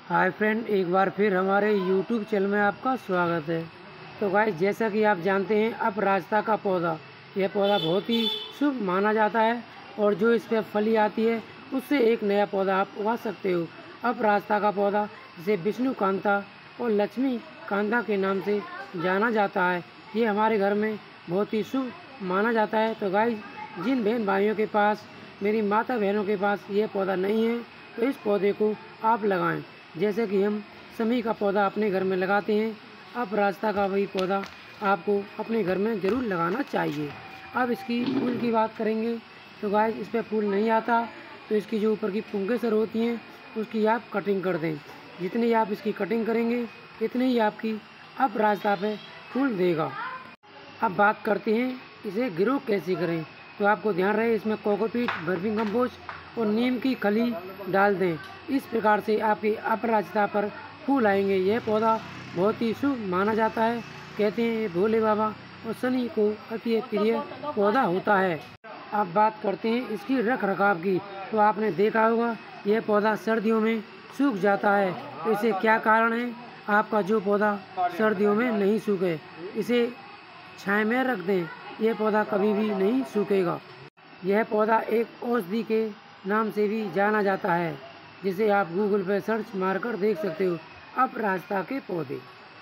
Hi friend, एक बार फिर हमारे YouTube चैनल में आपका स्वागत है। तो गाइस, जैसा कि आप जानते हैं अपराजिता का पौधा, यह पौधा बहुत ही शुभ माना जाता है और जो इस पर फली आती है उससे एक नया पौधा आप उगा सकते हो। अपराजिता का पौधा जिसे विष्णु कांता और लक्ष्मी कांता के नाम से जाना जाता है, ये हमारे घर में बहुत ही शुभ माना जाता है। तो गाइस, जिन बहन भाइयों के पास, मेरी माता बहनों के पास ये पौधा नहीं है तो इस पौधे को आप लगाएं। जैसे कि हम समी का पौधा अपने घर में लगाते हैं, अपराजिता का वही पौधा आपको अपने घर में ज़रूर लगाना चाहिए। अब इसकी फूल की बात करेंगे तो गाइस, इस पर फूल नहीं आता तो इसकी जो ऊपर की पुंकेसर होती हैं उसकी आप कटिंग कर दें। जितनी आप इसकी कटिंग करेंगे इतनी ही आपकी अपराजिता पे फूल देगा। अब बात करते हैं इसे ग्रो कैसे करें। तो आपको ध्यान रहे, इसमें कोकोपीट, वर्मी कंपोस्ट और नीम की खली डाल दें। इस प्रकार से आपकी अपराजिता पर फूल आएंगे। यह पौधा बहुत ही शुभ माना जाता है। कहते हैं ये भोले बाबा और शनि को अति प्रिय पौधा होता है। अब बात करते हैं इसकी रख रखाव की। तो आपने देखा होगा यह पौधा सर्दियों में सूख जाता है। तो इसे क्या कारण है? आपका जो पौधा सर्दियों में नहीं सूखे, इसे छाया में रख दें, यह पौधा कभी भी नहीं सूखेगा। यह पौधा एक औषधि के नाम से भी जाना जाता है, जिसे आप गूगल पर सर्च मारकर देख सकते हो। अपराजिता के पौधे,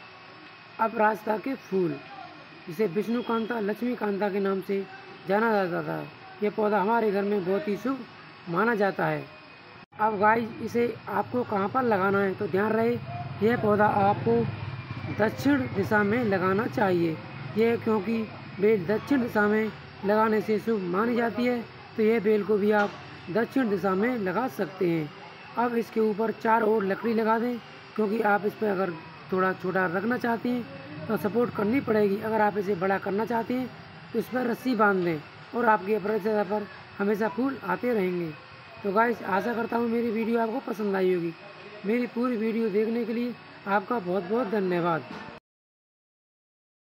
अपराजिता के फूल, जिसे विष्णु कांता, लक्ष्मी कांता के नाम से जाना जाता था, यह पौधा हमारे घर में बहुत ही शुभ माना जाता है। अब गाइस, इसे आपको कहाँ पर लगाना है तो ध्यान रहे, यह पौधा आपको दक्षिण दिशा में लगाना चाहिए। यह क्योंकि बेल दक्षिण दिशा में लगाने से शुभ मानी जाती है, तो यह बेल को भी आप दक्षिण दिशा में लगा सकते हैं। अब इसके ऊपर 4 और लकड़ी लगा दें, क्योंकि आप इस पर अगर थोड़ा छोटा रखना चाहते हैं तो सपोर्ट करनी पड़ेगी। अगर आप इसे बड़ा करना चाहते हैं तो इस पर रस्सी बांध दें और आपकी अपराजिता पर हमेशा फूल आते रहेंगे। तो गाइस, आशा करता हूँ मेरी वीडियो आपको पसंद आई होगी। मेरी पूरी वीडियो देखने के लिए आपका बहुत बहुत धन्यवाद।